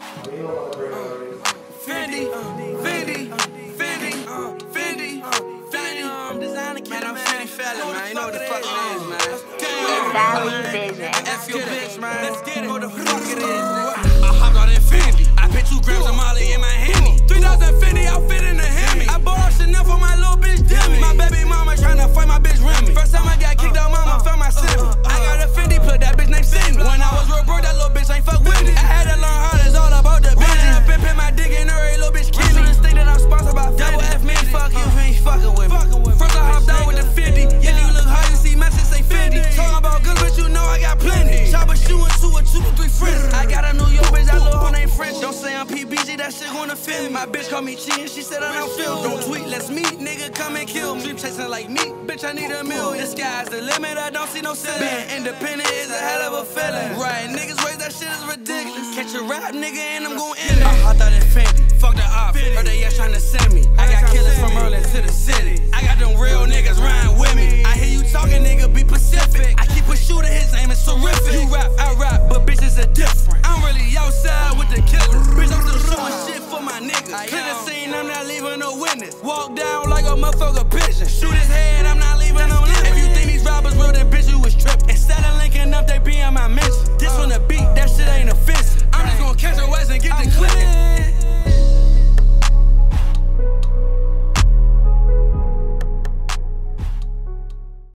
Fendi, Fendi, Fendi, Fendi, Fendi. Designer kid, man, I'm Fendi fella, man. You know what the fuck it is, man. Valley Vision. F your bitch, man. Let's get it. What the fuck it is, nigga? I hopped out in Fendi. I put 2 grams of Molly in my Henny. 3,000 Fendi outfit in the Hemi. I bought Chanel for my little bitch Demi. My baby mama tryna fight my bitch Remy. First time I got kicked out, mama found my Simi. I got a Fendi, put that bitch named Cindy. When I was real broke, that little bitch ain't fuck with me. I had to learn hard, it's all about the business. I been put my dick in her, little bitch kiss me. Think that I'm sponsored by Fendi. Double F me, fuck you, ain't fucking with me. First I hopped out with the Fendi. Yeah, you look hard, you see message say Fendi. Talking about goods, but you know I got plenty. Chopper shooting 2 or 2 to 3 friends. I got a New York bitch, that little hoe named French. Don't say I'm PBG, that shit gonna offend me. My bitch call me cheating, she said I don't feel. Don't tweet, let's meet, nigga, come and kill me. Dream chasing like me, bitch, I need a million. The sky's the limit, I don't see no ceiling. Being independent is a hell of a feeling. Right, niggas raise that shit is ridiculous. Catch a rap, nigga, and I'm gon' end it. I hopped out in Fendi, fuck the op, heard they ass tryna send me. I got killers from Merlin to the city. I got them real niggas riding with me. I hear you talking, nigga, be Pacific. I keep a shooter, his name is terrific. You rap, I rap, but bitches are different. I'm really outside with the killers. Bitch, I'm still showing shit for my niggas. Clear the scene, I'm not leaving no witness. Walk down like a motherfucker pigeon. Shoot his head, I'm not leaving no limit. If you think these robbers real, then bitch, you was tripping. Instead of linking up, they be on my mention. This on the beat, that shit ain't offensive. I'm just gonna catch a West and get the clip.